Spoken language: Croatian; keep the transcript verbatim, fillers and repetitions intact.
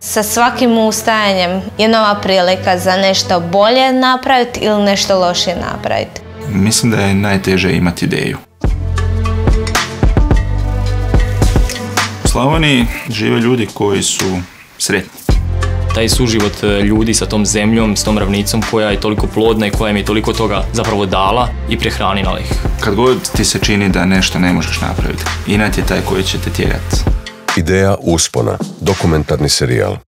Sa svakim ustajanjem je nova prilika za nešto bolje napraviti ili nešto lošije napraviti. Mislim da je najteže imati ideju. U Slavoniji žive ljudi koji su sretni. Taj suživot ljudi sa tom zemljom, s tom ravnicom koja je toliko plodna i koja im je toliko toga zapravo dala i prehranila ih. Kad god ti se čini da nešto ne možeš napraviti, inat je taj koji će te tjerati. Ideja uspona, dokumentarni serijal.